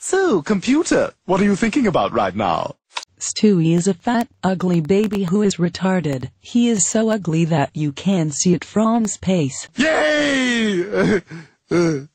So, computer, what are you thinking about right now? Stewie is a fat, ugly baby who is retarded. He is so ugly that you can't see it from space. Yay!